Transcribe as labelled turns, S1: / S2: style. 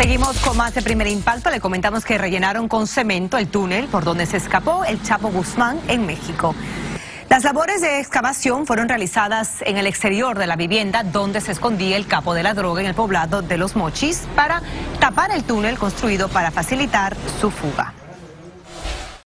S1: Seguimos con más de Primer Impacto. Le comentamos que rellenaron con cemento el túnel por donde se escapó el Chapo Guzmán en México. Las labores de excavación fueron realizadas en el exterior de la vivienda donde se escondía el capo de la droga en el poblado de Los Mochis para tapar el túnel construido para facilitar su fuga.